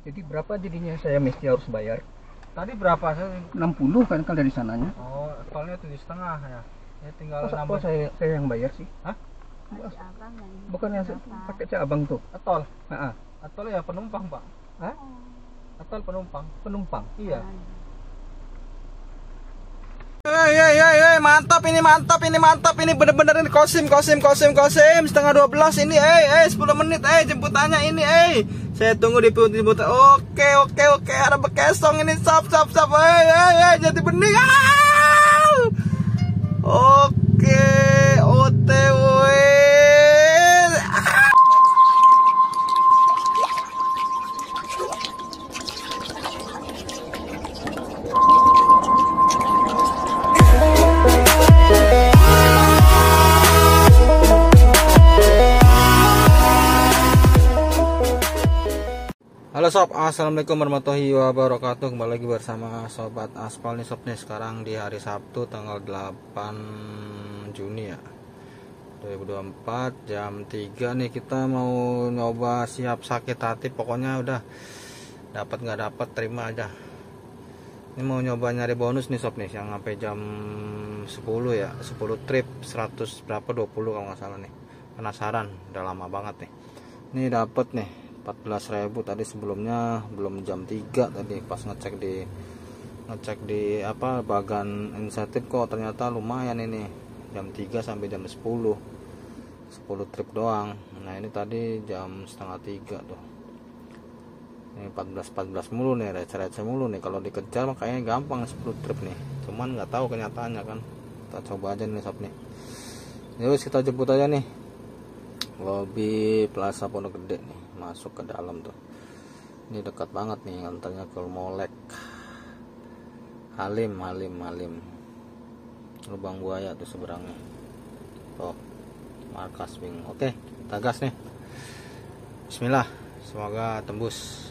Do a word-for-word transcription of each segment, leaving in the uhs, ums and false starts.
Jadi berapa jadinya saya mesti harus bayar? Tadi berapa sih? enam puluh kan kalau dari sananya. Oh, tolnya tujuh setengah ya. Ya tinggal Kok, nambah. kok saya saya yang bayar sih? Hah? Bukan yang pakai cak abang tuh. Atol. Heeh. Atol ya penumpang, Pak. Hah? Atol penumpang. Penumpang. Iya. Hei, hei, hei, hei, mantap ini, mantap ini, mantap ini, bener-bener ini kosim, kosim, kosim, kosim, setengah dua belas ini, eh, eh, sepuluh menit, eh, jemputannya ini, eh, saya tunggu di jemputan, oke, oke, oke, ada bekesong ini, sap, sap, sap, eh, eh, eh, jadi bening, ah! Oke, O T W. Halo sob, assalamualaikum warahmatullahi wabarakatuh. Kembali lagi bersama sobat aspal nih sob nih. Sekarang di hari Sabtu tanggal delapan Juni ya dua ribu dua puluh empat, jam tiga nih. Kita mau nyoba siap sakit hati. Pokoknya udah dapat nggak dapat terima aja. Ini mau nyoba nyari bonus nih sob nih, yang sampai jam sepuluh ya, sepuluh trip seratus berapa, dua puluh kalau nggak salah nih. Penasaran, udah lama banget nih. Ini dapat nih empat belas ribu tadi, sebelumnya belum jam tiga tadi pas ngecek di ngecek di apa bagan insentif, kok ternyata lumayan ini jam tiga sampai jam sepuluh sepuluh trip doang. Nah ini tadi jam setengah tiga tuh, ini empat belas empat belas mulu nih, receh-receh mulu nih. Kalau dikejar makanya gampang sepuluh trip nih, cuman nggak tahu kenyataannya kan. Kita coba aja nih sob nih. Yuk kita jemput aja nih, lobi Plaza Pondok Gede nih, masuk ke dalam tuh. Ini dekat banget nih antaranya ke Molek, Halim, Halim, Halim, Lubang Buaya tuh seberangnya. Tuh markas wing. Oke, kita gas nih. Bismillah, semoga tembus.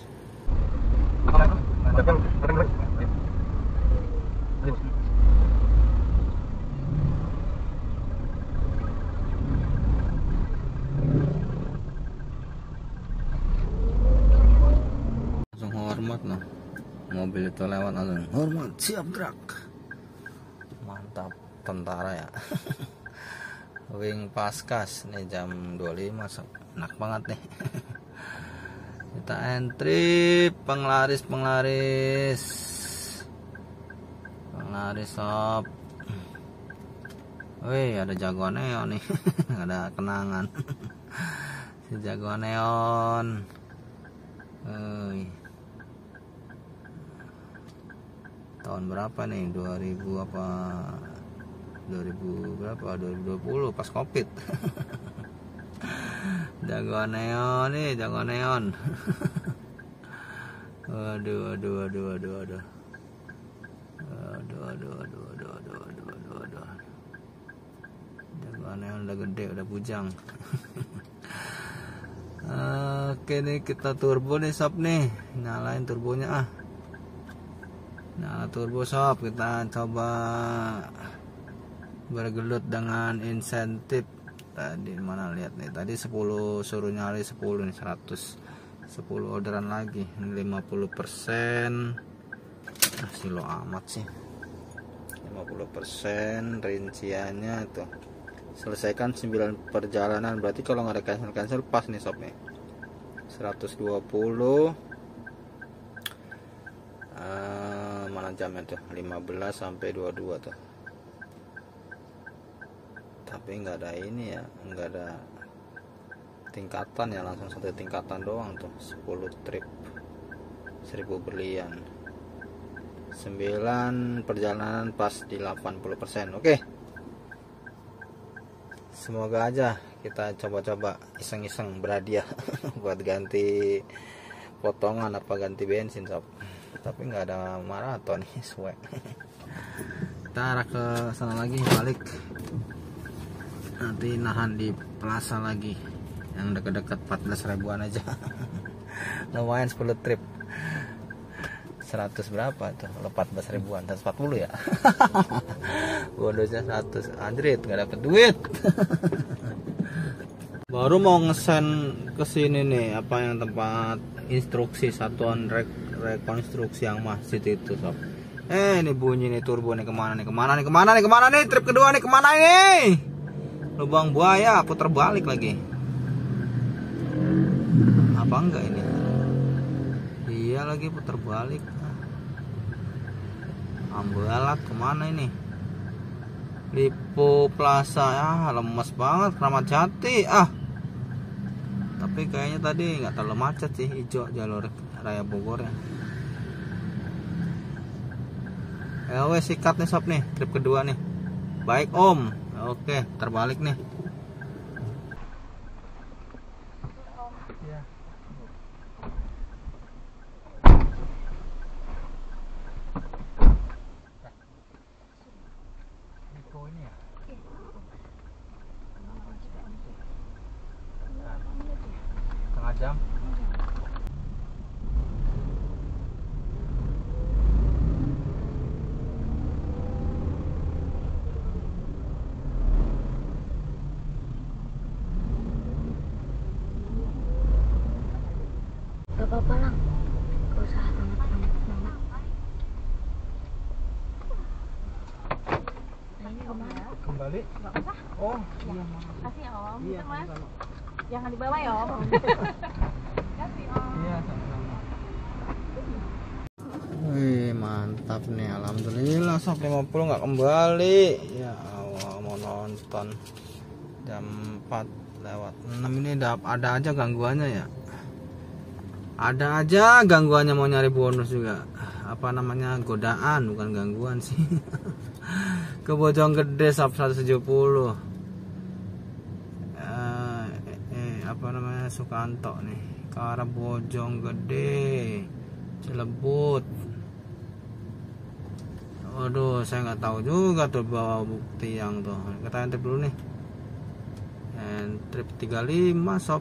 Hormat nah, mobil itu lewat langsung hormat, siap gerak, mantap tentara ya. Wing Paskas nih jam dua puluh lima, enak banget nih. Kita entry penglaris penglaris penglaris sob. Wih, ada jagoan neon nih. Ada kenangan. Si jagoan neon. Wih, tahun berapa nih, dua ribu apa, dua ribu berapa, dua ribu dua puluh pas Covid. Jagoan neon nih, jagoan neon. Waduh, waduh, waduh, waduh, waduh. Waduh, waduh, waduh, waduh, waduh, waduh, waduh, waduh. Jagoan neon udah gede, udah bujang. Oke nih, kita turbo nih sob nih, nyalain turbonya ah. Nah turbo sob, kita coba bergelut dengan insentif. Tadi mana lihat nih, tadi sepuluh, suruh nyari sepuluh nih, seratus sepuluh orderan lagi, lima puluh persen. Ah, silo amat sih, lima puluh persen rinciannya tuh. Selesaikan sembilan perjalanan, berarti kalau nggak ada cancel-cancel pas nih sob nih. Seratus dua puluh, uh, mana jamnya tuh, lima belas sampai dua puluh dua tuh. Tapi nggak ada ini ya, nggak ada tingkatan ya, langsung satu tingkatan doang tuh. Sepuluh trip seribu berlian, sembilan perjalanan pas di delapan puluh persen. Oke, semoga aja kita coba-coba iseng-iseng berhadiah buat ganti potongan apa ganti bensin sob. Tapi nggak ada maraton nih, swag. Kita arah ke sana lagi, balik. Nanti nahan di Plaza lagi yang dekat-dekat empat belas ribuan aja. Lumayan sepuluh trip. seratus berapa tuh? empat belas ribuan, seratus empat puluh ya. Bonusnya seratus, anjrit, nggak dapet duit. Baru mau ngesen ke sini nih, apa yang tempat instruksi satuan re rekonstruksi yang masjid itu sob. Eh ini bunyi nih turbo nih, kemana nih kemana nih kemana nih kemana nih trip kedua nih kemana ini? Lubang buaya, putar balik lagi. Apa enggak ini? Iya lagi putar balik. Ambalat kemana ini? Lipo Plaza, ah lemes banget. Kramat Jati, ah. Tapi kayaknya tadi nggak terlalu macet sih, hijau jalur raya Bogor ya. L W sikat nih sob nih, trip kedua nih. Baik om, oke terbalik nih. Setengah jam. Gak apa-apa lang, gak usah banget-banget banget. Nah ini kemana? Kembali? Gak usah. Oh iya maaf. Kasih ya om, iya, gitu mas. sama-sama. Jangan dibawa ya om. Kasih om. Iya sama-sama. Wih mantap nih, alhamdulillah sob lima puluh nggak kembali. Ya Allah mau nonton jam empat lewat enam ini ada aja gangguannya ya. Ada aja gangguannya, mau nyari bonus juga. Apa namanya, godaan bukan gangguan sih. Ke Bojonggede sob seratus tujuh puluh. Eh, eh, apa namanya, Sukanto nih. Ke arah Bojonggede, Cilebut. Waduh, saya nggak tahu juga tuh bawa bukti yang tuh. Kita enter dulu nih. And trip tiga puluh lima sob.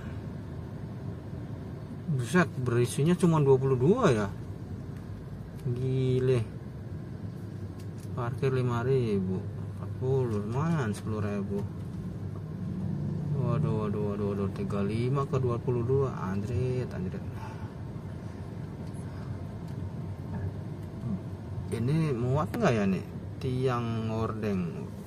Buset, berisinya cuma dua puluh dua ya. Gile. Parkir lima ribu, empat puluh, lumayan sepuluh ribu. Waduh, waduh, waduh, waduh, tiga puluh lima ke dua puluh dua, anjrit, anjrit. Ini muat nggak ya nih tiang ngordeng?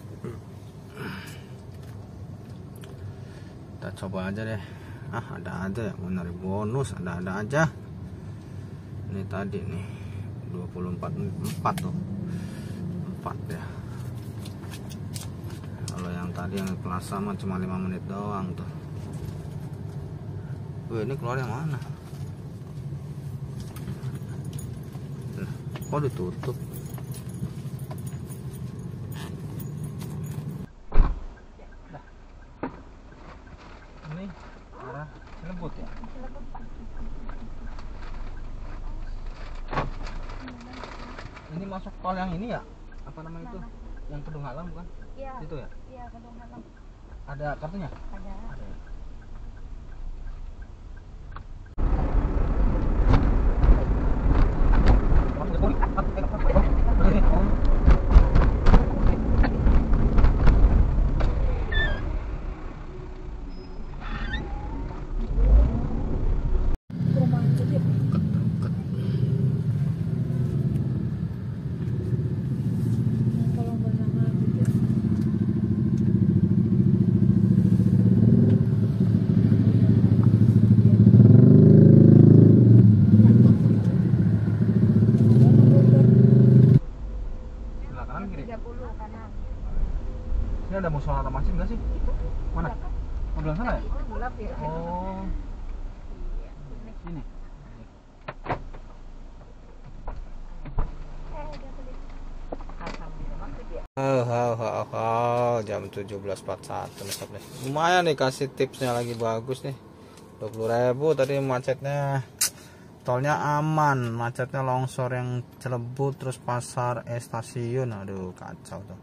Kita coba aja deh. Ah ada aja ya, mau nyari bonus ada-ada aja. Ini tadi nih dua puluh empat empat tuh, empat ya. Kalau yang tadi yang Plaza mah cuma lima menit doang tuh. Wih, ini keluar yang mana? Nah, kok ditutup? Ini arah Cilebut ya? Ini masuk tol yang ini ya? Apa namanya itu? Yang Kedung Halang bukan? Iya. Itu ya? Iya, Kedung Halang. Ada kartunya? Ada. Ada ya? Ini ada musola atau masjid nggak sih? Mana? Oh, belah sana ya? Gelap ya. Oh, Iya, ini. ini. Eh, dia beli. Alhamdulillah maksud dia. Oh, oh, oh, oh, jam tujuh belas empat puluh satu nih sob nih. Lumayan nih, kasih tipsnya lagi bagus nih. dua puluh ribu tadi macetnya. Tolnya aman, macetnya longsor yang Cilebut terus pasar eh stasiun. Aduh, kacau tuh.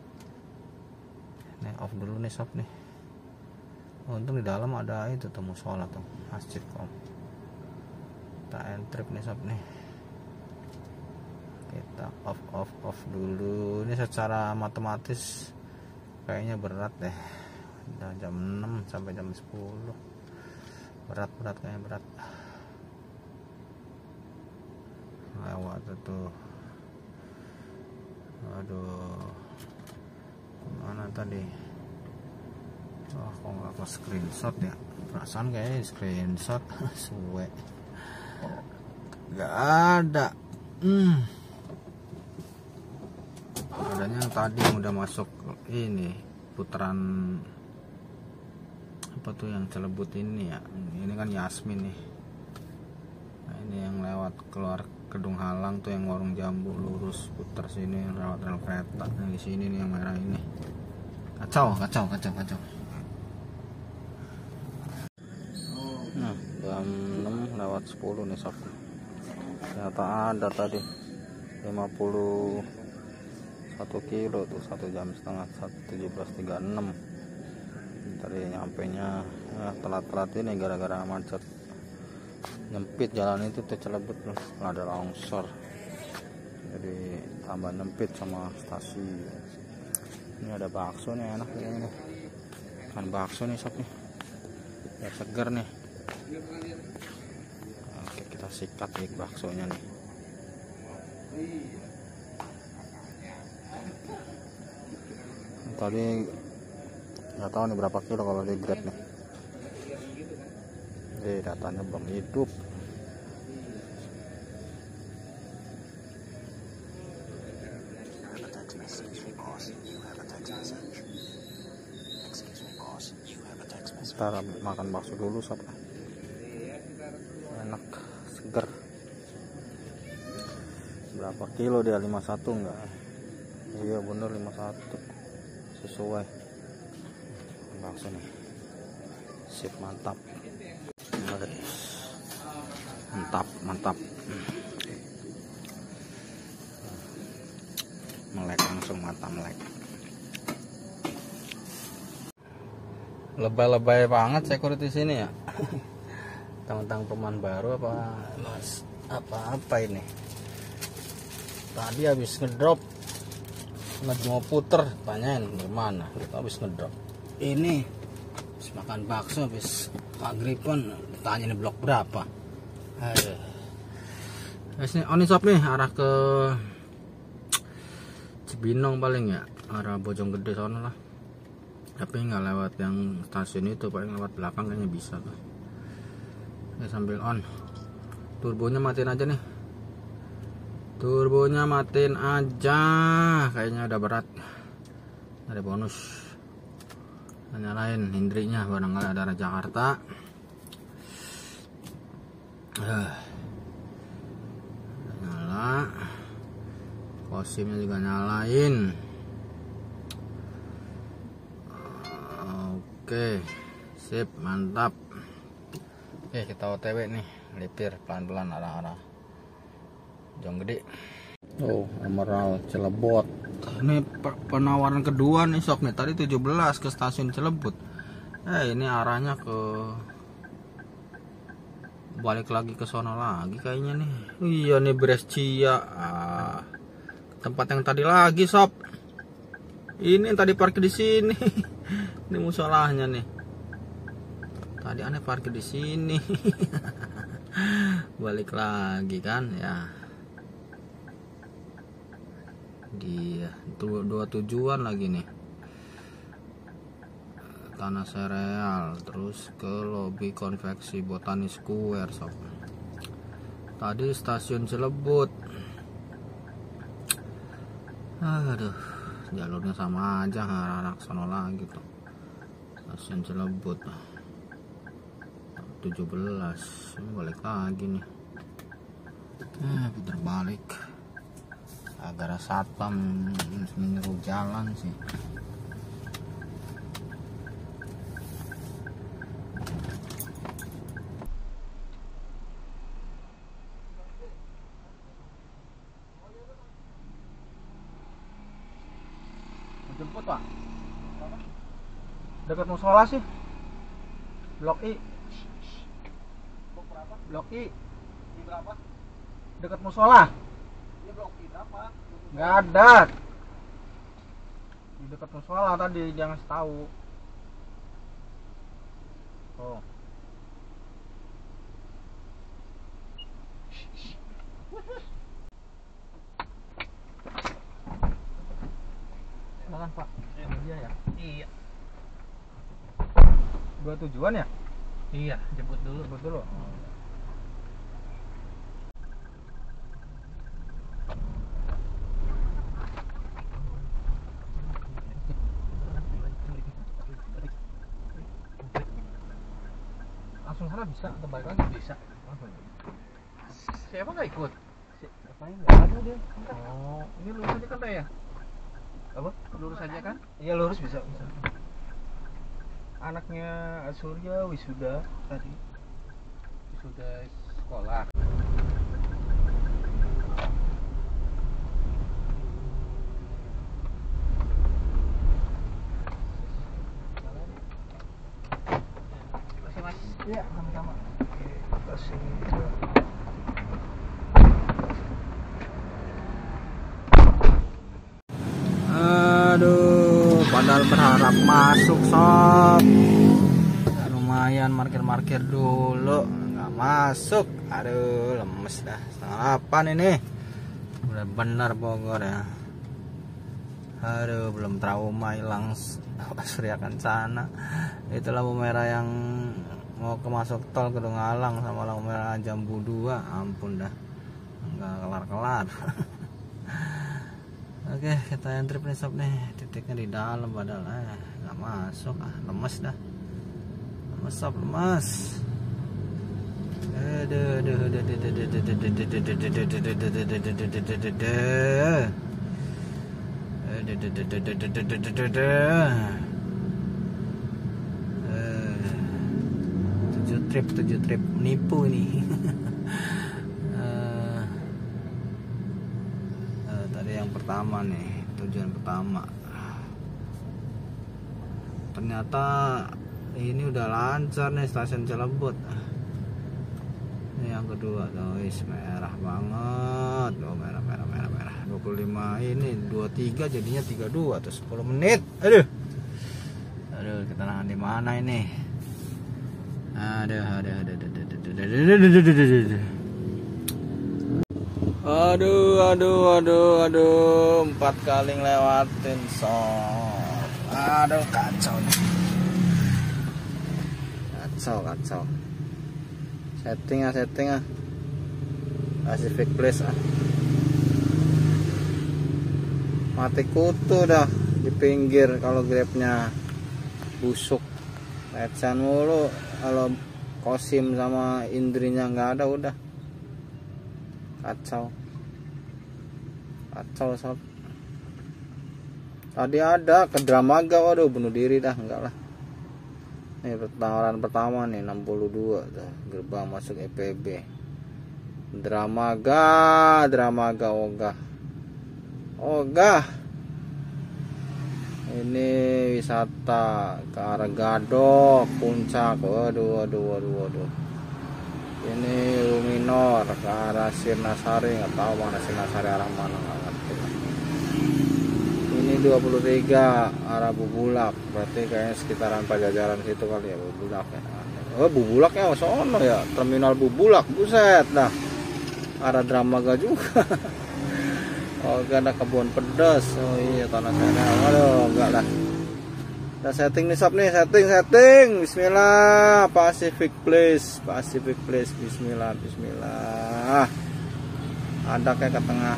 Nih off dulu nih sob nih. Untung di dalam ada itu tuh musola tuh, masjid kom. Kita entry nih sob nih. Kita off off off dulu. Ini secara matematis kayaknya berat deh. Udah jam enam sampai jam sepuluh. Berat berat kayaknya berat. Lewat itu. Aduh. Mana tadi? Oh, kok nggak ke screenshot ya? Perasaan kayaknya screenshot. Suwe. Gak ada. Hmm. Adanya tadi yang udah masuk ini putaran apa tuh yang Celebut ini ya. Ini kan Yasmin nih. Nah, ini yang lewat keluar Kedung Halang tuh yang warung jambu lurus putar sini lewat rel kereta. Nah, di sini nih yang merah ini. Kacau, kacau, kacau, kacau. Nah, jam enam lewat sepuluh nih sob. Ternyata ada tadi lima puluh satu kilo tuh satu jam setengah tujuh belas tiga puluh enam. Tadi nyampe nya ya, telat-telat ini gara-gara macet, nyempit jalan itu tuh Celebut tuh ada longsor, jadi tambah nyempit sama stasiun. Ini ada bakso nih enak ini kan, bakso nih sob nih biar seger nih. Oke, kita sikat nih baksonya nih. Tadi nggak tahu nih berapa kilo kalau di grade nih. Jadi datanya belum hidup. Ntar makan bakso dulu sob. Enak, seger. Berapa kilo dia? lima puluh satu enggak? Iya bener lima puluh satu. Sesuai. Bakso nih. Sip, mantap. Mantap, mantap. Melek langsung, mata melek. Lebay-lebay banget security sini ya. Tentang teman baru apa mas apa-apa ini. Tadi habis ngedrop lagi mau puter, tanyain gimana, habis ngedrop. Ini habis makan bakso, habis maghriban, tanya ini blok berapa. Aduh. Guys, nih on shop nih arah ke Cibinong paling ya, arah Bojonggede sana lah. Tapi nggak lewat yang stasiun itu, paling lewat belakang kayaknya bisa tuh. Ya, sambil on. Turbonya matiin aja nih. Turbonya matiin aja, kayaknya udah berat. Ada bonus. Nyalain hindrinya barangkali ada arah Jakarta. Uh. Nyala. Kosimnya juga nyalain. Oke, sip, mantap. Oke, kita O T W nih, lipir pelan-pelan arah-arah Jonggede. Oh, Emerald Celebut. Ini penawaran kedua nih sob nih. Tadi tujuh belas ke stasiun Celebut. Eh, ini arahnya ke balik lagi ke sono lagi kayaknya nih. Iya nih Brescia. Ah, tempat yang tadi lagi sob. Ini yang tadi parkir di sini. Ini musolahnya nih. Tadi aneh parkir di sini. Balik lagi kan ya. Dia dua, dua tujuan lagi nih. Tanah Sereal, terus ke lobi konveksi Botani Square sob. Tadi stasiun Celebut. Aduh, jalurnya sama aja, arah sono lagi tuh. Stasiun Celebut tujuh belas. Ini balik lagi nih. Eh, putar balik. Agar satpam menyuruh jalan sih. Jemput pak, dekat musola sih, blok I. Blok I. I berapa? Dekat musola. Ini blok I berapa? Nggak ada. Di dekat musola tadi, jangan tahu. Oh. Silakan Pak. Iya ya. Iya. Dua tujuan ya? Iya, jemput dulu. Jemput dulu. Langsung sana bisa atau balik lagi? Bisa. Siapa nggak ikut? Ngapain? Nggak ada dia. Oh, ini lurus aja kan Teh ya? Apa? Lurus aja kan? Iya lurus bisa bisa. Anaknya Surya wisuda tadi. Sudah sekolah. Terima kasih Mas. Iya sama-sama. Kasih. Aduh, padahal berharap masuk sob. Lumayan markir-markir dulu, nggak masuk. Aduh, lemes dah. Setengah delapan ini. Udah benar Bogor ya. Aduh, belum trauma hilang Surya Kencana. Itu lampu merah yang mau ke masuk tol Gedung Alang sama lampu merah Jambu dua. Ampun dah, nggak kelar-kelar. Oke, kita entry nih sob nih. Titiknya di dalam padahal eh nggak masuk. Ah, lemes dah. Lemes sob, lemes. Aduh, aduh, aduh, aduh, aduh, aduh, aduh, aduh, aduh, aduh, aduh, aduh, aduh, aduh, aduh, aduh. Tujuh trip, tujuh trip nipu ini. Yang pertama nih, tujuan pertama ternyata ini udah lancar nih, stasiun Cilebut. Ini yang kedua tuh, is merah banget. Oh, merah merah merah merah dua puluh lima ini dua puluh tiga jadinya tiga puluh dua terus sepuluh menit. Aduh. Aduh, kita nahan di mana ini? Aduh, aduh, aduh, aduh, aduh, aduh, aduh, aduh, aduh, aduh, aduh. Aduh, aduh, aduh, aduh, empat kali ngelewatin sob. Aduh, kacau nih. Kacau, kacau. Setting ah, setting ah. Pacific Place ah. Mati kutu dah di pinggir kalau grabnya busuk. Lecen mulu kalau Kosim sama Indrinya nggak ada udah. Kacau. Kacau sob. Tadi ada ke Dramaga, waduh bunuh diri dah, enggak lah. Nih tawaran pertama nih enam puluh dua tuh, gerbang masuk E P B. Dramaga, Dramaga ogah. Ogah. Ini wisata ke arah Gadok, Puncak. Waduh, waduh, waduh, waduh. Ini Luminor ke arah Sirnasari, nggak tahu mana Sirnasari arah mana, nggak ngerti. Ini dua puluh tiga arah Bubulak, berarti kayaknya sekitaran Pajajaran situ kali ya Bubulak ya. Oh Bubulak ya, sono ya, terminal Bubulak, buset dah. Arah Dramaga juga. Oh ada kebun pedas, oh iya tanah sana, waduh enggak lah. Udah setting nih sob nih, setting setting. Bismillah, Pacific Place, Pacific Place. Bismillah, Bismillah. Ada kayak ke tengah.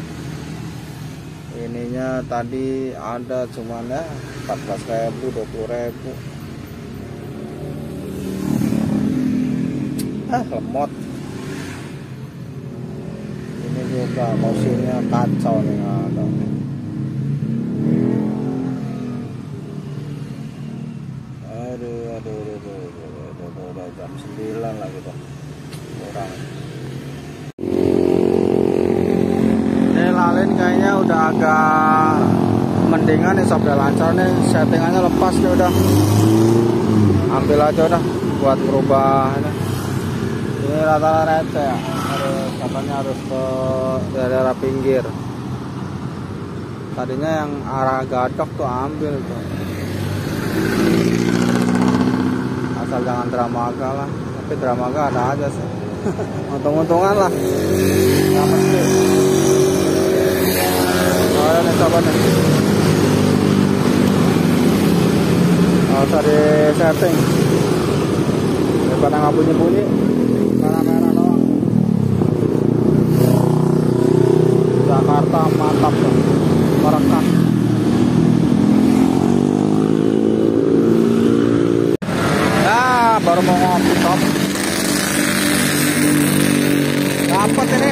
Ininya tadi ada cuman ya empat belas ribu, dua puluh ribu. Ah lemot. Ini juga mesinnya kacau nih, ada. Aduh, aduh, aduh, aduh, aduh, aduh, aduh, udah jam sembilan lah gitu. Kurang. Ini lalin kayaknya udah agak mendingan nih sob, udah lancar nih, settingannya lepas nih udah. Ambil aja udah buat merubah ini. Ini rata-rata receh ya. Harus katanya harus ke daerah pinggir. Tadinya yang arah Gadok tuh ambil tuh. asal jangan Dramaga lah. Tapi Dramaga ada aja sih. Untung-untungan lah. Nggak mesti. Oh ya nih coba nih. Nggak usah di setting. Daripada nggak bunyi-bunyi. Merah-merah doang. Jakarta mantap tuh. Merekam. Nah, baru mau ngopi sob. Dapat ini.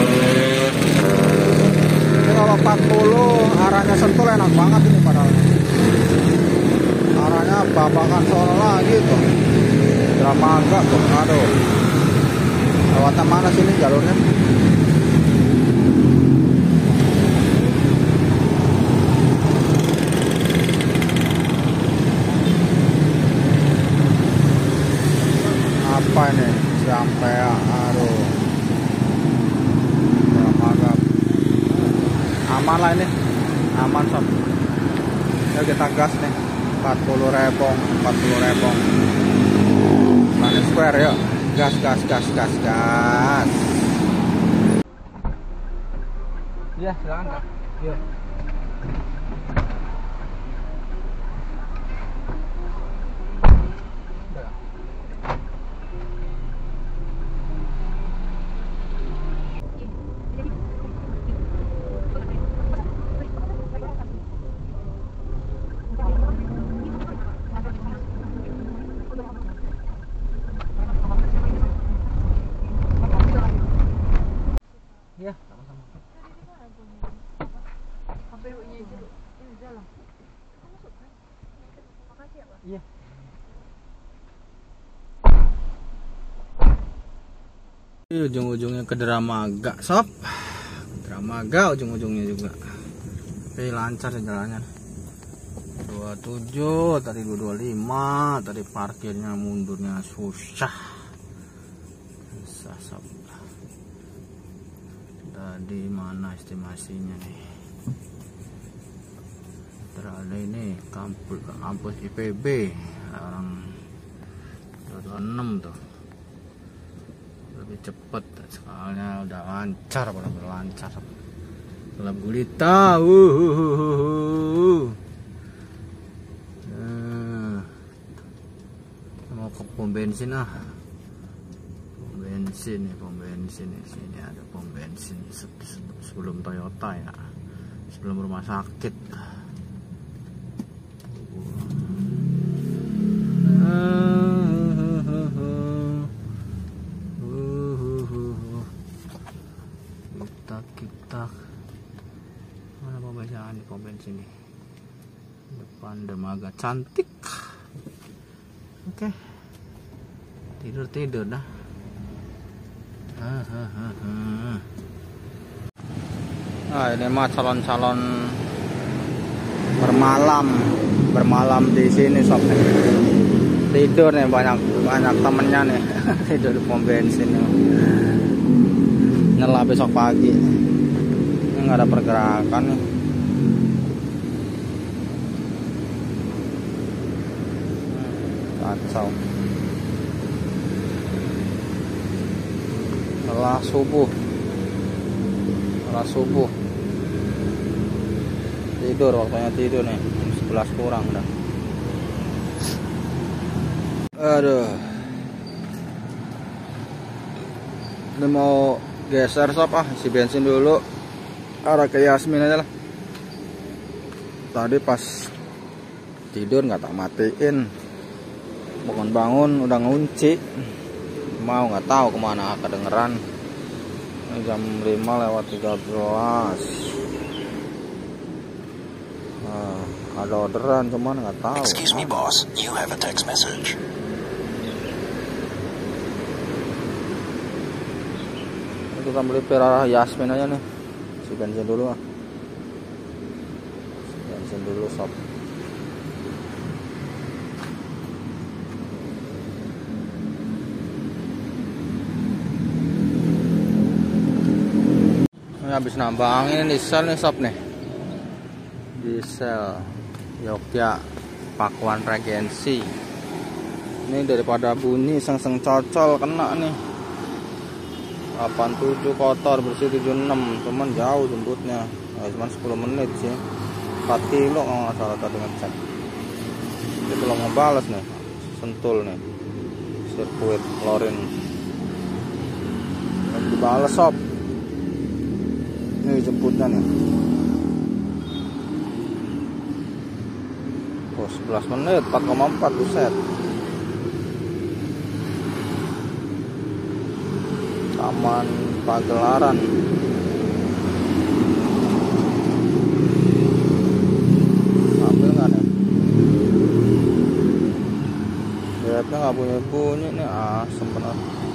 Ini kalau empat puluh arahnya Sentul enak banget ini padahal. Arahnya Babakan Solo lagi tuh. Dramaga tuh. Aduh. Lewatnya mana sini jalurnya? Apa ini? Sampai aduh. Dramaga. Aman lah ini. Aman sob. Ya kita gas nih. empat puluh rebong, empat puluh rebong. Planet Square yuk. Gas gas gas gas gas. Iya, silakan Kak. Iya. Iya, sama-sama. Iya. Ujung-ujungnya ke Dramaga, sob. Dramaga ujung-ujungnya juga. Tapi lancar sih jalannya. dua puluh tujuh, tadi dua puluh lima, tadi parkirnya mundurnya susah. Susah, sob. Tadi mana estimasinya nih? Terada ini kampus kampus I P B orang dua puluh enam tuh. Lebih cepet soalnya udah lancar, benar-benar lancar. Gelap gulita, uh, uh. Mau ke pom bensin ah, pom bensin nih, pom bensin nih. Sini ada pom bensin sebelum Toyota ya, sebelum rumah sakit. Kita mana pembacaan di pom bensin ini? Depan dermaga cantik. Oke, tidur tidur dah. Nah, ini mah calon-calon bermalam bermalam di sini sob. Tidur nih, banyak banyak temennya nih. Tidur di pom bensin nih. Nyala besok pagi. Ini nggak ada pergerakan nih. Kacau. Setelah subuh, setelah subuh tidur, waktunya tidur nih. sebelas kurang dah. Aduh. Ini mau geser sob ah, isi bensin dulu. Arah ke Yasmin aja lah. Tadi pas tidur nggak tak matiin. Bangun-bangun udah ngunci. Mau nggak tahu kemana kedengeran. Ini jam lima lewat tiga belas. Nah, ada orderan cuman nggak tahu. Excuse me boss, you have a text message. Kita beli per arah Yasmin aja nih. Si bensin dulu ah. Si bensin dulu sob. Ini habis nambangin diesel nih sob nih. Diesel Jogja Pakuan Regency. Ini daripada bunyi seng-seng cocol kena nih. Delapan tujuh kotor bersih tujuh enam, cuman jauh jemputnya. Nah, cuma sepuluh menit sih. Empat kilo kalau nggak salah tadi ngecek. Ini belum ngebales nih. Sentul nih. Sirkuit Lorin. Belum dibales sob. Ini jemputnya nih. Oh, sebelas menit, empat koma empat buset. Taman Pagelaran. Ambil nggak nih? Grabnya nggak punya bunyi nih, asem bener.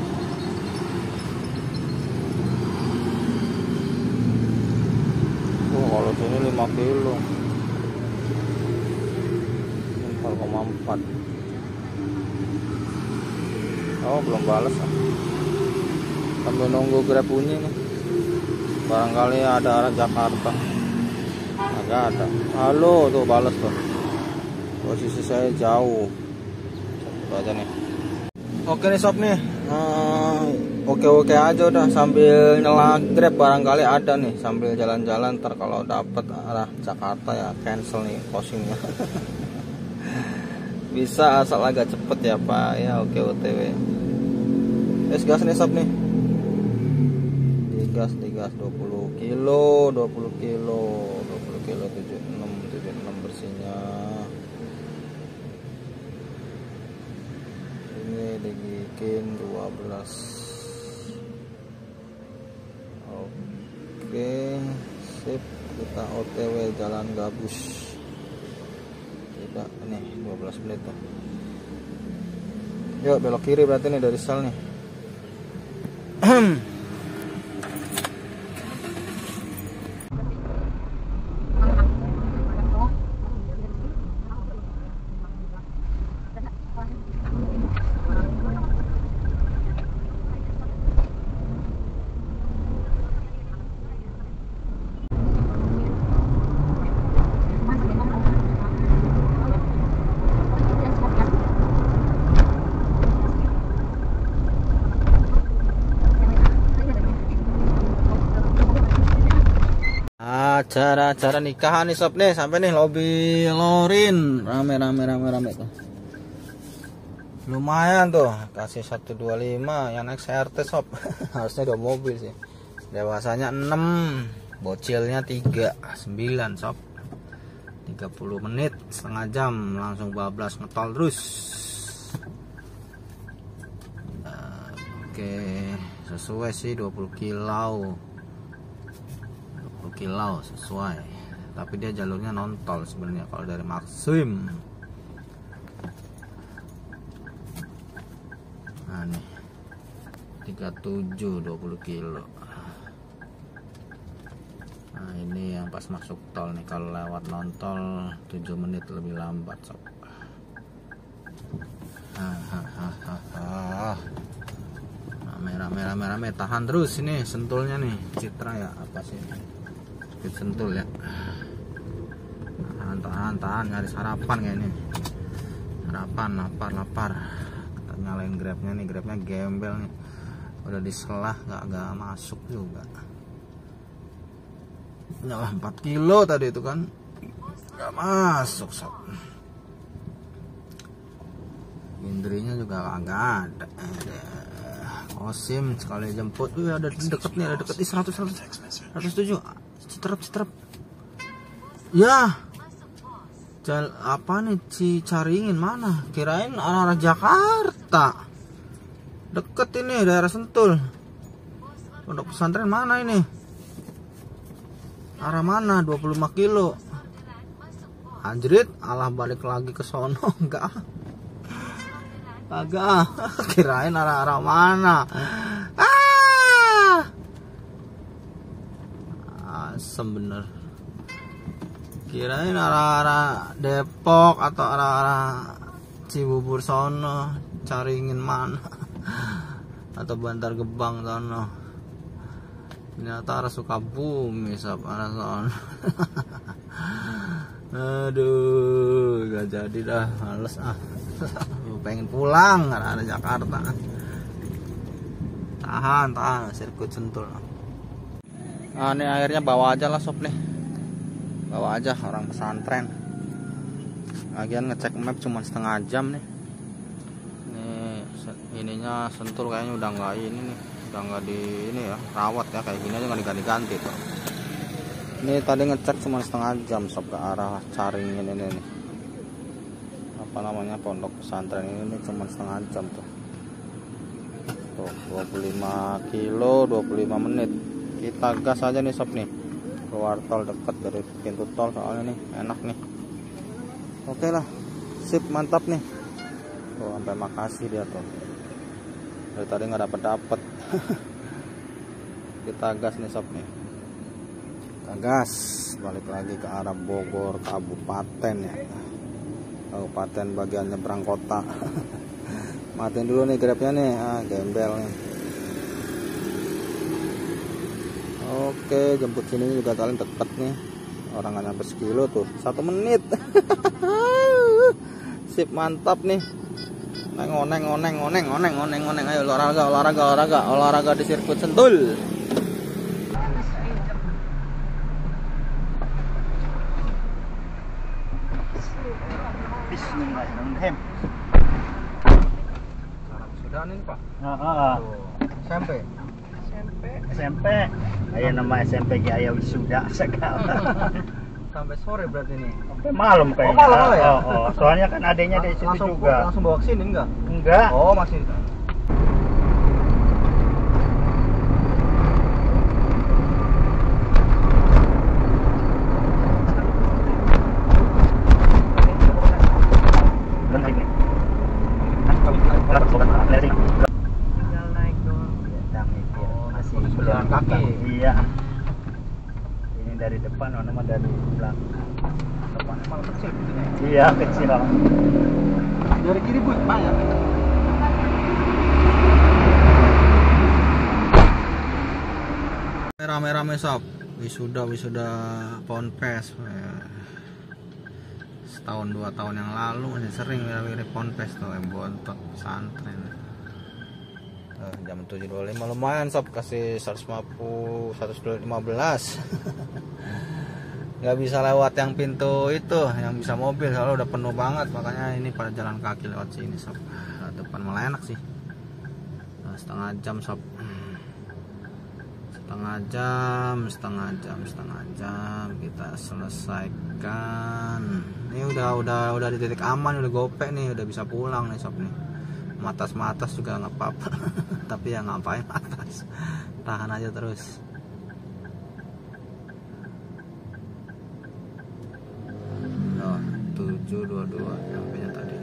Oh, kalau sini lima kilo. empat koma empat. Oh, belum balas ah. Sambil nunggu Grab bunyi nih. Barangkali ada arah Jakarta. Agak ada. Halo, tuh balas tuh. Posisi saya jauh. Itu aja nih. Oke nih sob nih. Hmm, Oke-oke aja udah sambil nyela Grab, barangkali ada nih sambil jalan-jalan. Ntar kalau dapet arah Jakarta ya cancel nih posingnya. Bisa asal agak cepet ya Pak ya. Oke O T W. Es gas nih sob nih. Digas digas dua puluh kilo, dua puluh kilo, dua puluh kilo tujuh puluh enam, tujuh puluh enam bersihnya. Ini dibikin dua belas. Oke, sip, kita O T W jalan gabus. Tidak, ini dua belas menit tuh. Yuk belok kiri berarti nih dari sel nih. Acara-acara nikahan nih sob nih, sampai nih lobi Lorin, rame rame rame rame tuh. Lumayan tuh, kasih seratus dua puluh lima, yang naik C R T sob. Harusnya dua mobil sih. Dewasanya enam, bocilnya tiga, sembilan sob. tiga puluh menit, setengah jam langsung bablas ngetol terus. Oke, sesuai sih dua puluh kilo. Kilau sesuai, tapi dia jalurnya non-tol sebenarnya kalau dari Maxim. Nah nih tiga puluh tujuh dua puluh kilo. Nah ini yang pas masuk tol nih, kalau lewat non-tol tujuh menit lebih lambat sob. Hahaha. Rame rame rame rame, tahan terus ini sentulnya nih, Citra ya apa sih? Sentul ya, tahan tahan tahan, nyari sarapan kayak ini, sarapan lapar lapar. Kita nyalain Grabnya nih, Grabnya gembel nih, udah diselah nggak nggak masuk juga. Nyala empat kilo tadi itu kan nggak masuk sob. Indrinya juga nggak ada. Osim sekali jemput, wih ada deket nih, ada deket di seratus seratus seratus tujuh. Citerep citerep ya, Jal, apa nih Cicaringin mana, kirain arah-arah Jakarta. Deket ini daerah Sentul. Pondok pesantren mana ini, arah mana? Dua puluh lima kilo. Anjrit, alah balik lagi ke sono. Enggak agak kirain arah-arah mana. Asem bener, kirain arah-arah Depok atau arah-arah Cibubur sono, Caringin mana atau Bantar Gebang sono. Ternyata arah Sukabumi sob, arah sono. Aduh, gak jadi dah, males ah. Pengen pulang karena ada Jakarta. Tahan, tahan, sirkuit Sentul. Ah, ini akhirnya bawa aja lah sob nih. Bawa aja orang pesantren. Lagian ngecek map cuma setengah jam nih. Nih ininya Sentul kayaknya udah nggak ini nih, udah nggak di ini ya rawat ya, kayak gini aja nggak diganti-ganti tuh. Ini tadi ngecek cuma setengah jam sob ke arah Caringin ini nih. Apa namanya pondok pesantren ini cuma setengah jam tuh. Tuh dua puluh lima kilo dua puluh lima menit. Kita gas aja nih sob nih. Keluar tol deket dari pintu tol soalnya nih enak nih. Oke lah, sip, mantap nih. Tuh sampai Makasih dia tuh. Dari tadi nggak dapet dapet. Kita gas nih sob nih. Kita gas balik lagi ke arah Bogor Kabupaten ya. Kabupaten bagian nyebrang kota. Matiin dulu nih grabnya nih, ah gembel nih. Oke, jemput sini juga kalian deket nih. Orang nggak nyampe sekilo tuh, satu menit. Sip, mantap nih. Neng oneng oneng oneng oneng oneng oneng. Ayo olahraga olahraga olahraga olahraga di sirkuit Sentul. Bismillahirrahmanirrahim. Sarang sudah nih Pak. Heeh. S M P. S M P. Aya nama S M P ge aya wisuda segala. Sampai sore berarti nih. Sampai malam kayaknya. Oh, malam ya? Oh, oh. Soalnya kan adanya di situ langsung, juga. Langsung bawa ke sini enggak? Enggak. Oh, masih. Tinggal naik doang. Masih berjalan kaki. Iya. Ini dari depan, mana mah dari belakang. Depannya malah kecil begini. Iya, kecil. Dari kiri Bu, Pak ya. Rame-rame sob, wisuda wisuda Ponpes. Setahun dua tahun yang lalu masih sering wirid Ponpes tuh yang bontot pesantren. Uh, jam tujuh dua puluh lima lumayan sob, kasih seratus lima puluh seratus lima belas. Nggak bisa lewat yang pintu itu, yang bisa mobil soalnya udah penuh banget, makanya ini pada jalan kaki lewat sini sob. Nah, depan malah enak sih. Nah, setengah jam sob. Setengah jam, setengah jam, setengah jam kita selesaikan. Ini udah udah udah di titik aman, udah gope nih, udah bisa pulang nih sob nih. Matas-matas juga nggak apa-apa. Tapi ya ngapain atas, tahan aja terus. Oh, tujuh dua dua sampainya tadi.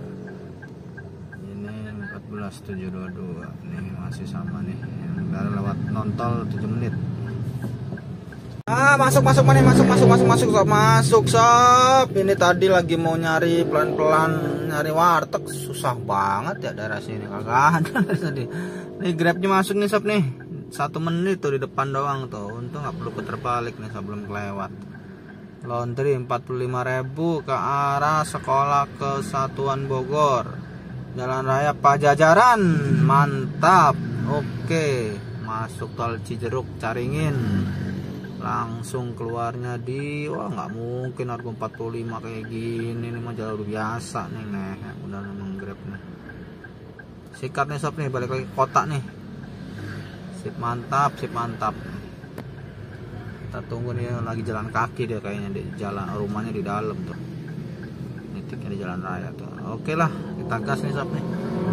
Ini empat belas tujuh dua dua. Nih masih sama nih. Baru lewat nontol tujuh menit. Ah, masuk masuk mana masuk masuk masuk masuk sob, masuk sob. Ini tadi lagi mau nyari pelan-pelan nyari warteg, susah banget ya daerah sini, kagak ada dari tadi. Nih grabnya masuk nih sob nih. Satu menit tuh di depan doang tuh. Untung nggak perlu puter balik nih sebelum kelewat. Laundry empat puluh lima ribu ke arah Sekolah Kesatuan Bogor. Jalan Raya Pajajaran. Mantap. Oke, masuk tol Cijeruk Caringin. Langsung keluarnya di, wah nggak mungkin harga empat puluh lima kayak gini, ini mah jalur biasa nih, nih udah memang grab nih. Sikat nih sob nih, balik lagi ke kota nih. Sip, mantap, sip, mantap. Kita tunggu nih, lagi jalan kaki dia kayaknya, di jalan rumahnya di dalam tuh. Nitiknya di jalan raya tuh. Oke lah, kita gas nih sob nih.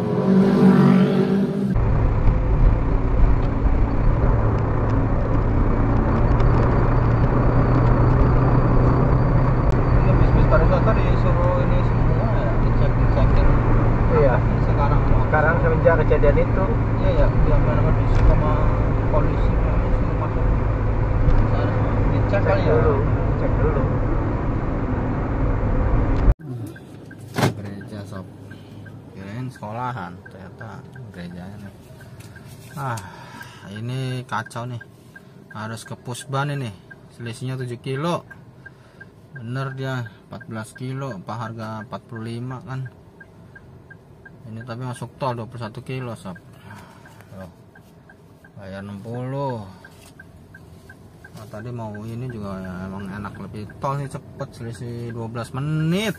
Pariwisata disuruh ini semua ya, dicek cekin. Iya. Sekarang Sekarang semenjak kejadian itu, iya ya, yang mana diisi sama polisi semua masuk. Sana dicek cek kali ya. dulu, cek dulu. Gereja sob, kirain sekolahan, ternyata gerejanya nih. Ah, ini kacau nih, harus ke Pusban ini, selisihnya tujuh kilo. Bener dia empat belas kilo, apa harga empat puluh lima kan. Ini tapi masuk tol dua puluh satu kilo sob. Tuh, bayar enam puluh. Nah, tadi mau ini juga ya, emang enak lebih tol sih, cepet selisih dua belas menit.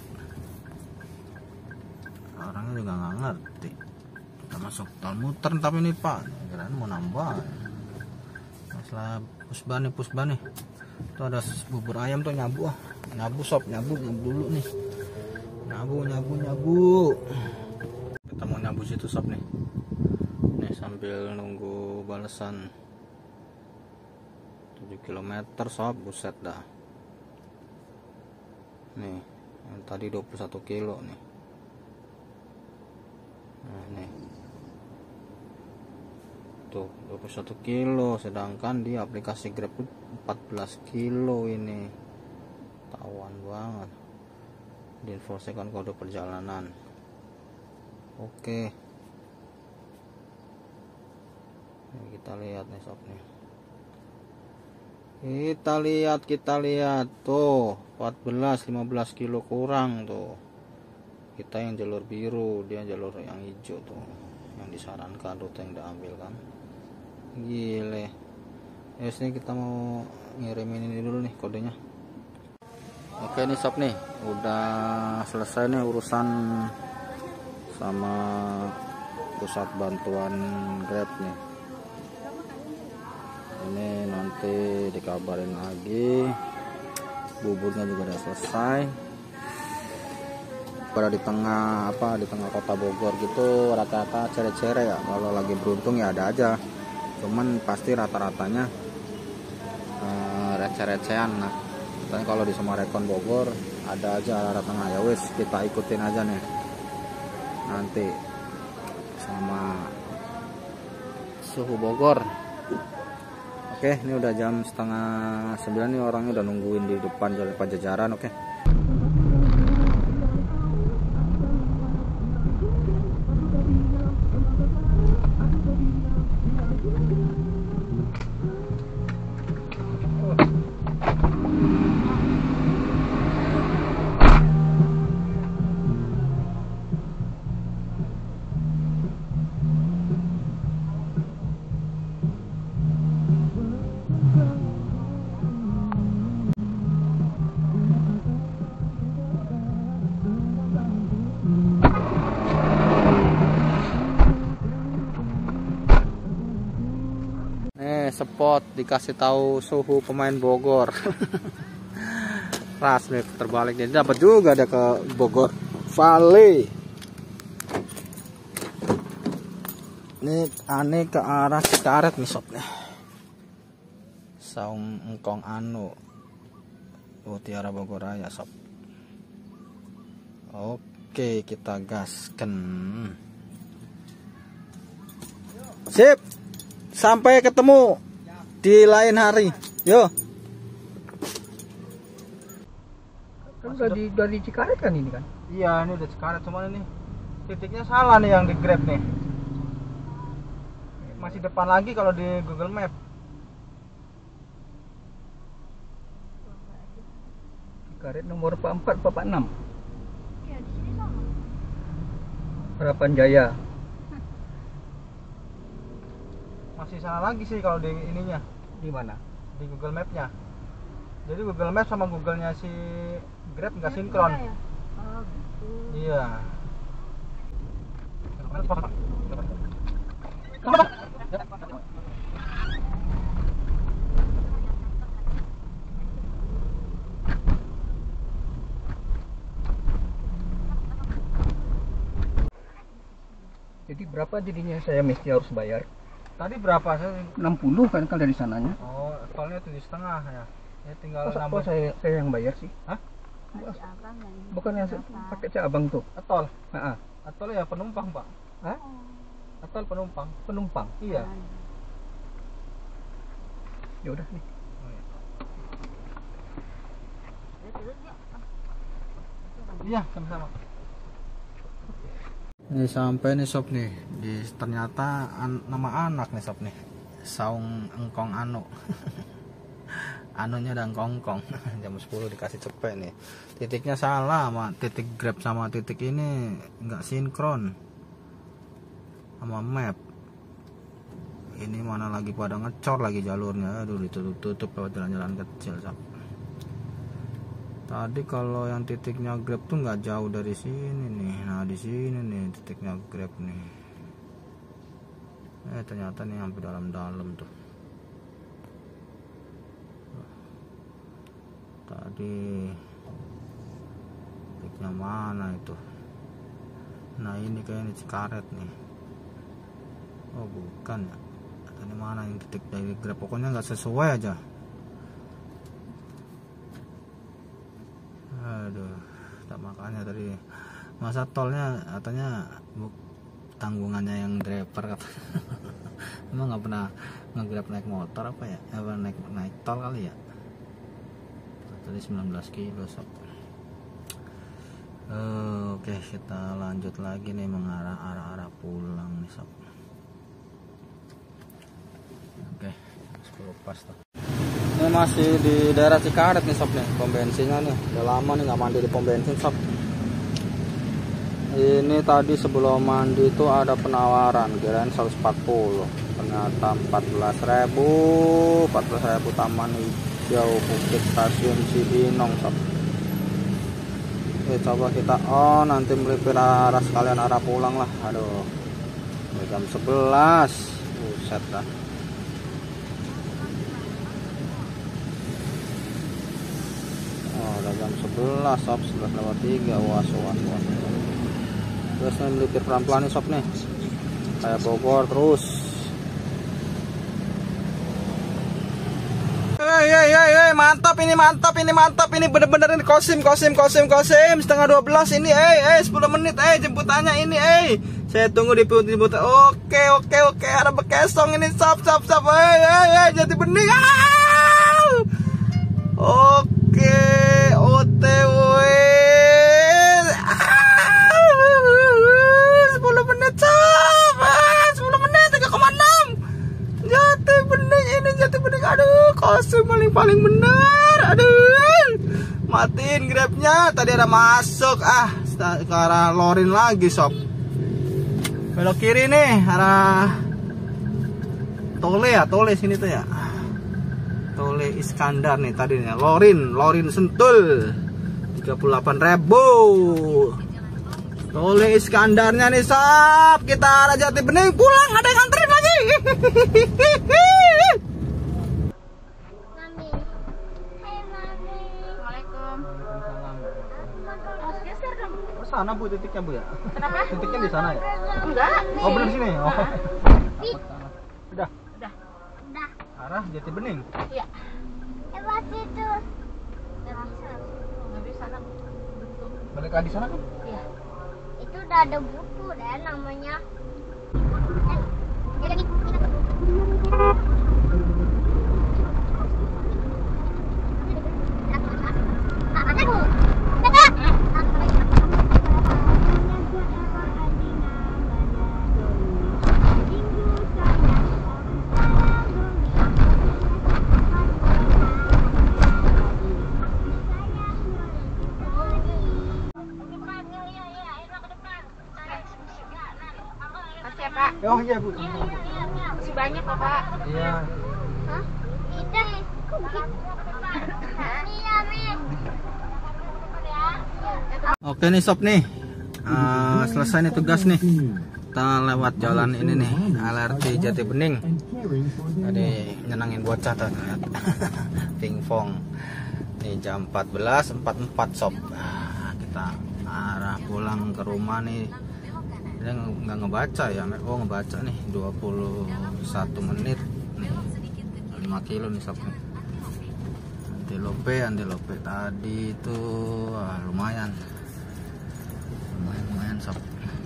Orangnya juga nggak ngerti. Kita masuk tol muter tapi ini pak, kirain mau nambah. Masalah pusban nih, pusban nih. Tuh ada bubur ayam tuh nyabu, ah. Nyabu sob, nyabu, nyabu dulu nih. Nyabu, nyabu, nyabu. Kita mau nyabu situ sob nih. Nih sambil nunggu balasan. tujuh kilometer sob, buset dah. Nih, yang tadi dua puluh satu kilo nih. Nah, nih. Tuh, dua puluh satu kilo, sedangkan di aplikasi Grab empat belas kilo ini. Tawan banget. Diinformasikan kode perjalanan. Oke. Nah, kita lihat nih sob nih. Kita lihat, kita lihat tuh empat belas lima belas kilo kurang tuh. Kita yang jalur biru, dia jalur yang hijau tuh. Yang disarankan rute yang diambil kan. Gile. Ya sini kita mau ngirimin ini dulu nih kodenya. Oke nih sob nih, udah selesai nih urusan sama pusat bantuan Grab nih. Ini nanti dikabarin lagi. Buburnya juga udah selesai. Pada di tengah apa di tengah kota Bogor gitu rata-rata cere-cere ya. Kalau lagi beruntung ya ada aja. Cuman pasti rata-ratanya eh, receh-recehan. Nah, tapi kalau di Sumarekon Bogor ada aja arah tengah ya wis, kita ikutin aja nih. Nanti sama suhu Bogor. Oke, ini udah jam setengah sembilan nih, orangnya udah nungguin di depan Jalan Pajajaran. Oke. Spot dikasih tahu suhu pemain Bogor. Ras nih terbalik, jadi dapat juga ada ke Bogor Valley. Ini aneh ke arah Cikaret nih sob nih. Saung Engkong Anu, Mutiara Bogor Raya sob. Oke, kita gasken. Sip, sampai ketemu di lain hari. Yo. Kan udah di udah di Cikaret kan ini kan? Iya, ini udah Cikaret, cuman ini titiknya salah nih yang di Grab nih. Masih depan lagi kalau di Google Map. Cikaret nomor empat empat empat enam. Ya, di sini sama. Harapan Jaya. Masih salah lagi sih kalau di ininya. Di mana? Di Google Map-nya. Jadi Google Map sama Google-nya si Grab nggak Ya, sinkron. iya ya? Oh, gitu. Iya. Jadi berapa jadinya saya mesti harus bayar? Tadi berapa sih? enam puluh kan kalau dari sananya. Oh, tolnya tujuh setengah ya. Ya tinggal Masa nambah. kok saya saya yang bayar sih? Hah? Masih abang yang ini. Bukan yang Berapa? pakai cak abang tuh. Atol. Heeh. Atol ya penumpang, Pak. Hah? Oh, Atol penumpang. Penumpang. Iya. Ya udah nih. ya, terus ya. Iya, sama-sama. Ini sampai nih sob nih, di ternyata an, nama anak nih sob nih, Saung Engkong Anu. anunya dan kongkong. Jam sepuluh dikasih cepet nih. Titiknya salah sama titik Grab sama titik ini nggak sinkron sama map. Ini mana lagi pada ngecor lagi jalurnya. Aduh, ditutup-tutup lewat jalan-jalan kecil, sob. Tadi kalau yang titiknya Grab tuh nggak jauh dari sini nih. Nah, di sini nih titiknya Grab nih. Eh, ternyata nih sampai dalam-dalam tuh. Tadi titiknya mana itu? Nah, ini kayaknya Cikaret nih. Oh, bukan ya. Ini mana yang titik dari Grab? Pokoknya nggak sesuai aja. Aduh, tak makanya tadi masa tolnya katanya bu, tanggungannya yang driver kata. Emang nggak pernah nge-Grab naik motor apa ya? Apa naik naik tol kali ya? Tadi sembilan belas kilo, sob. Uh, Oke, okay, kita lanjut lagi nih mengarah arah-arah pulang nih, sob. Oke, okay, sepuluh pas tuh. Ini masih di daerah Cikaret nih, sob nih, pom bensinnya nih. Udah lama nih nggak mandi di pom bensin, sob. Ini tadi sebelum mandi itu ada penawaran, kirain seratus empat puluh, ternyata empat belas ribu, empat belas ribu Taman Hijau Bukit Stasiun Cibinong, sob. Oke, coba kita on, nanti melipir arah sekalian arah pulang lah. Aduh, jam sebelas, buset dah. Oh, udah jam sebelas, sob, sebelas lewat tiga. Was, was, was. Terus nih melipir pelan-pelan nih, sob nih. Kayak Bogor terus. Hei, hei, hei, hei, mantap ini, mantap ini, mantap ini, bener-bener ini kosim, kosim, kosim, kosim. Setengah dua belas ini, eh, eh, sepuluh menit, eh, jemputannya ini, eh. Saya tunggu di jemputan. Oke, oke, oke, ada bekesong ini, sob, sob, sob, eh, eh, eh, Jati Bening. Ah! Oke, O T W. sepuluh menit, sob. sepuluh menit, tiga koma enam. Jati Bening ini, Jati Bening. Aduh, kosum paling-paling bener. Aduh, matiin Grabnya. Tadi ada masuk. Ah, ke arah Lorin lagi, sob. Belok kiri nih, arah Tole ya, Tole sini tuh ya. Tole Iskandar nih tadi nih. Lorin, Lorin Sentul. tiga puluh delapan ribu. Tole Iskandarnya nih, sob. Kita arah Jati Bening, pulang, ada yang nganterin lagi. Mami. Hai, Mami. Assalamualaikum. Oh, geser dong. Sana Bu titiknya, Bu ya? Kenapa? Titiknya di sana ya? Enggak. Oh, bener sini. Oh. Udah. Udah. Udah. Arah Jati Bening. Iya. Lewat situ. Nggak bisa. Nggak bisa kan? Bentuk. Balik lagi sana kan? Iya. Itu udah ada buku deh namanya. Eh, jadi Oh iya, Bu. masih banyak kok, Pak. Iya. Hah? Kita kok begitu? Iya, Mi. Oke nih, sob nih. Uh, selesai nih tugas nih. Kita lewat jalan ini nih, L R T Jati Bening. Tadi nyenangin bocah tuh. Pingpong. Nih jam empat belas empat puluh empat, sob. Nah, kita arah pulang ke rumah nih. Dia nggak ngebaca ya, oh ngebaca nih dua puluh satu menit nih, lima kilo nih, sob. Antilope, antilope tadi itu ah, lumayan, lumayan, lumayan, sob.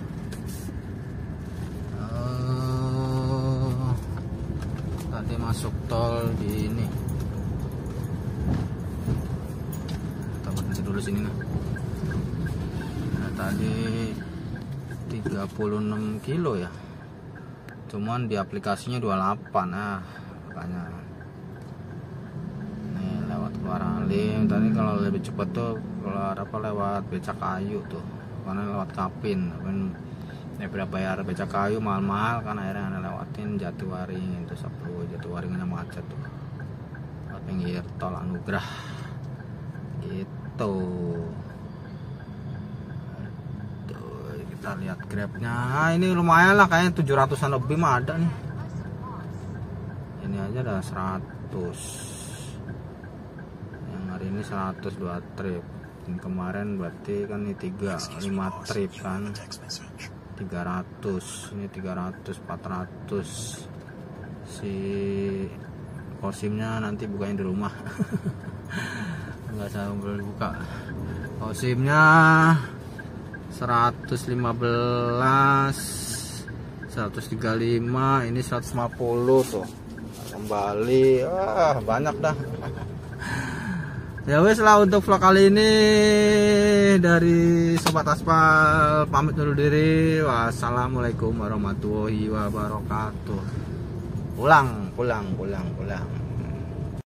Oh, tadi masuk tol di ini. Kita berhenti dulu sini nih. Nah, tadi tiga puluh enam kilo ya, cuman di aplikasinya dua puluh delapan. Nah makanya nih kalau lebih cepat tuh kalau apa lewat becak kayu tuh, karena lewat Kapin kan ya berapa bayar becak kayu mahal-mahal kan, akhirnya anda lewatin Jatiwaringin terus apa Jatiwaringinnya macet tuh lewat pinggir tol Anugrah gitu. Tuh, kita lihat grabnya. Nah, ini lumayan lah kayaknya tujuh ratusan lebih mah ada nih. Ini aja ada seratus. Yang hari ini seratus dua trip. Dan kemarin berarti kan ini tiga lima trip kan. tiga ratus. Ini tiga ratus empat ratus. Si Kosimnya nanti bukain di rumah. Enggak sambil buka. Kosimnya seratus lima belas, seratus tiga puluh lima, ini seratus lima puluh tuh. Kembali, wah banyak dah. Ya wes lah untuk vlog kali ini dari Sobat Aspal pamit dulu diri. Wassalamualaikum warahmatullahi wabarakatuh. Pulang, pulang, pulang, pulang.